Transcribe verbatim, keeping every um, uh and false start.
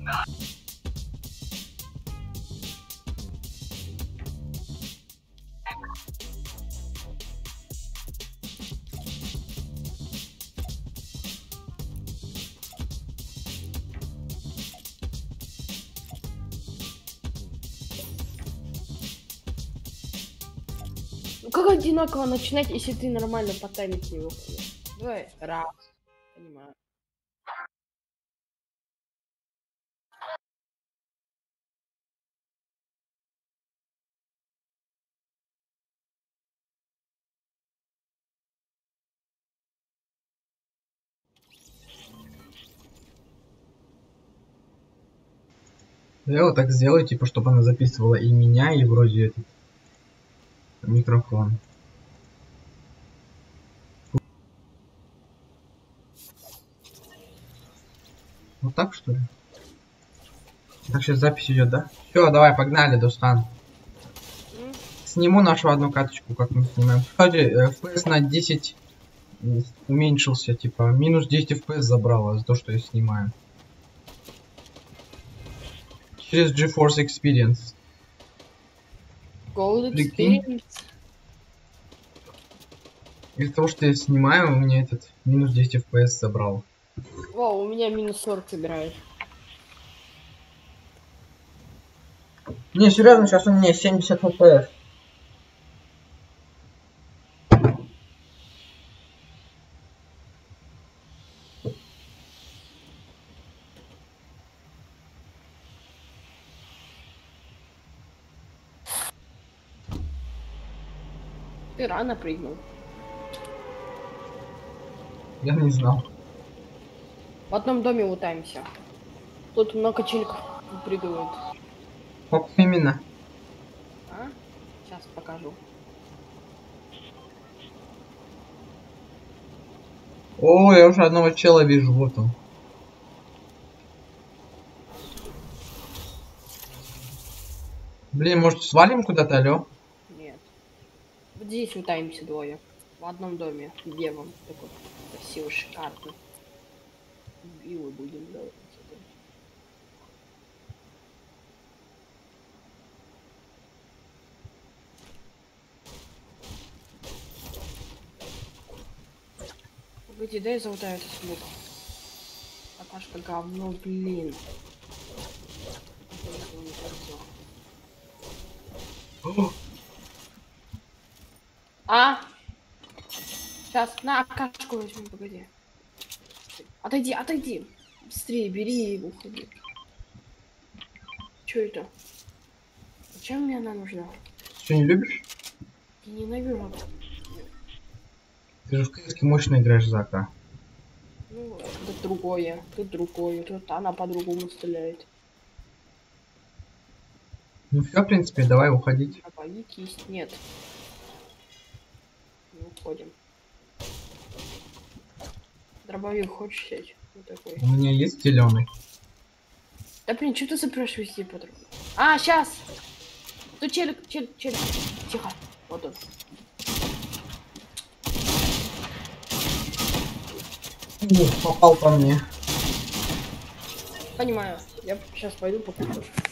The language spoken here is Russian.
Ну как одинаково начинать, если ты нормально по таймингу его ходишь? Давай, раз. Понимаю. Я вот так сделаю, типа, чтобы она записывала и меня, и вроде этот микрофон. Вот так, что ли? Так, сейчас запись идет, да? Все, давай, погнали, Достан. Mm. Сниму нашу одну каточку, как мы снимаем. Кстати, эф пи эс на десять уменьшился, типа, минус десять эф пи эс забрало за то, что я снимаю. Через GeForce Experience. Gold Прикинь. Experience. Из-за того, что я снимаю, у меня этот минус десять эф пи эс забрал. О, у меня минус сорок собирает. Не, серьезно, сейчас у меня семьдесят эф пи эс. Ты рано прыгнул. Я не знал. В одном доме лутаемся. Тут много челиков прыгают. Как именно? А? Сейчас покажу. О, я уже одного чела вижу, вот он. Блин, может свалим куда-то, алё? Нет. Вот здесь лутаемся двое. В одном доме. Где вам такой красивый, шикарный. Виллы будем делать. Погоди, дай золотая этот смог. Какашка говно, блин. А? Сейчас, на кашку возьму, погоди. Отойди, отойди. Быстрее, бери и уходи. Чё это? Зачем мне она нужна? Что, не любишь? Я ненавижу. Ты же в кс мощно играешь, Зака. Ну, это другое, тут другое, тут она по-другому стреляет. Ну все, в принципе, давай уходить. Дробовик есть, нет. Не уходим. Дробовик хочешь сеть? Вот такой. У меня есть зеленый. Да блин, что ты запрашиваешь себе по дробовику? А, сейчас! Тут челик, челик, челик. Тихо. Вот он. Ух, попал по мне. Понимаю. Я сейчас пойду покушаю.